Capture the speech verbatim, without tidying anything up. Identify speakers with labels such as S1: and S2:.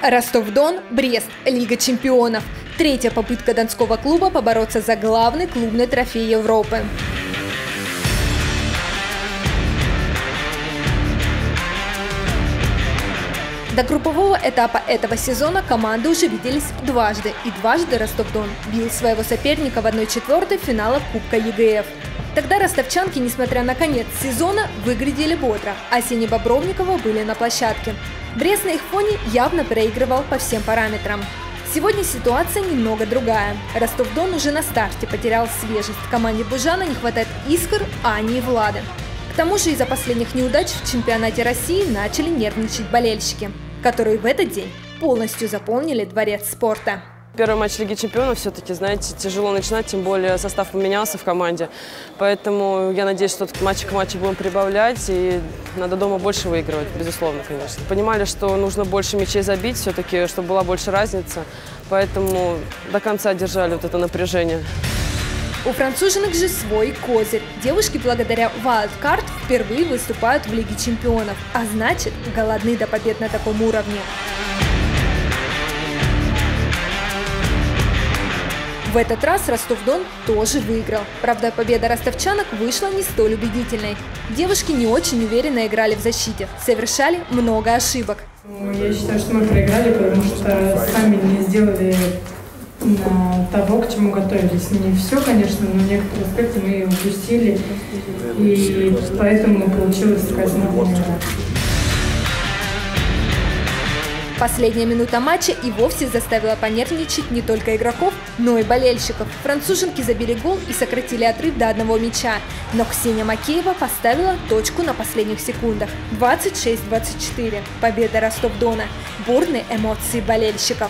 S1: Ростов-Дон, Брест, Лига чемпионов. Третья попытка донского клуба побороться за главный клубный трофей Европы. До группового этапа этого сезона команды уже виделись дважды, и дважды Ростов-Дон бил своего соперника в одной четвертой финала Кубка ЕГЭФ. Тогда ростовчанки, несмотря на конец сезона, выглядели бодро, а Синебобровникова были на площадке. Брест на их фоне явно проигрывал по всем параметрам. Сегодня ситуация немного другая. Ростов-Дон уже на старте потерял свежесть. Команде Бужана не хватает искр, Ани и Влады. К тому же из-за последних неудач в чемпионате России начали нервничать болельщики, которые в этот день полностью заполнили дворец спорта.
S2: Первый матч Лиги чемпионов все-таки, знаете, тяжело начинать, тем более состав поменялся в команде. Поэтому я надеюсь, что от матча к матчу будем прибавлять, и надо дома больше выигрывать, безусловно, конечно. Понимали, что нужно больше мячей забить все-таки, чтобы была больше разница, поэтому до конца держали вот это напряжение.
S1: У француженок же свой козырь. Девушки благодаря Wildcard впервые выступают в Лиге чемпионов, а значит, голодны до побед на таком уровне. В этот раз Ростов-Дон тоже выиграл. Правда, победа ростовчанок вышла не столь убедительной. Девушки не очень уверенно играли в защите, совершали много ошибок.
S3: Я считаю, что мы проиграли, потому что сами не сделали того, к чему готовились. Не все, конечно, но некоторые аспекты мы упустили, и поэтому получилась такая знакомая игра.
S1: Последняя минута матча и вовсе заставила понервничать не только игроков, но и болельщиков. Француженки забили гол и сократили отрыв до одного мяча. Но Ксения Макеева поставила точку на последних секундах. двадцать шесть двадцать четыре. Победа Ростов-Дона. Бурные эмоции болельщиков.